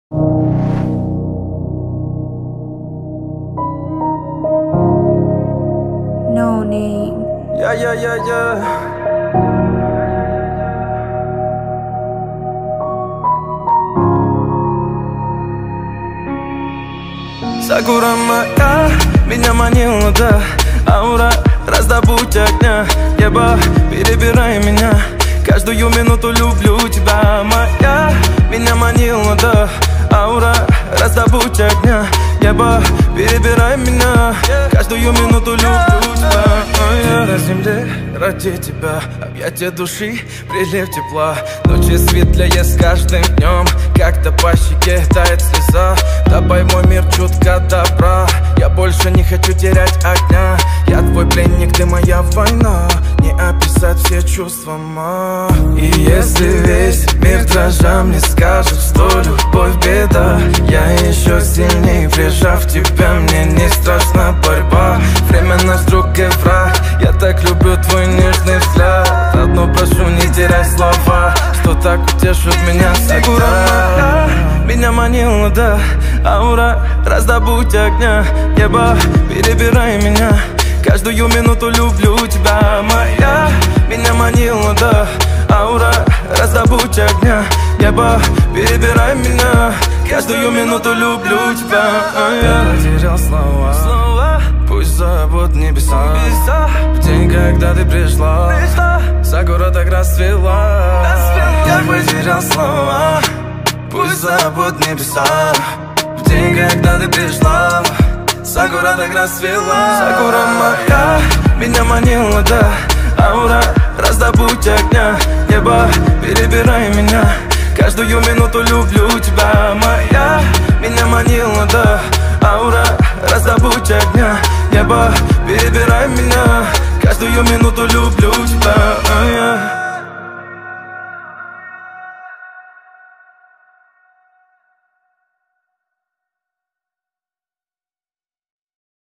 No name. Yeah, yeah, yeah, yeah. Сакура моя, меня манила, да. Аура, раздобудь огня. Небо, перебирай меня. Каждую минуту люблю тебя, моя. Меня манила, да. Аура, раздобудь огня. Небо, перебирай меня. Каждую минуту люблю тебя. На земле ради тебя, объятия души, прилив тепла. Ночи светлее с каждым днем, как-то по щеке тает слеза. Добавь мой мир чутка добра, я больше не хочу терять огня. Я твой пленник, ты моя война, не описать все чувства, ма. И если весь мир дрожа мне скажет, что любовь беда, я еще сильнее прижав тебя, мне не страшна борьба. Время наш друг и враг, я так люблю твой нежный взгляд. Одно прошу, не теряй слова, что так утешит меня всегда. Меня манила, да, аура, раздобудь огня. Небо, перебирай меня. Каждую минуту люблю тебя, моя. Меня манила, да, аура, раздобудь огня. Небо, перебирай меня. Каждую минуту люблю тебя. Я потерял слова, пусть забудут небеса. В день, когда ты пришла, сакура так расцвела. Я потерял слова, пусть забудут небеса. В день, когда ты пришла, сакура так расцвела. Сакура моя, меня манила, да. Аура, раздобудь огня. Небо, перебирай меня. Каждую минуту люблю тебя, моя. Меня манила, да. Аура, раздобудь огня. Небо, перебирай меня. Каждую минуту люблю тебя.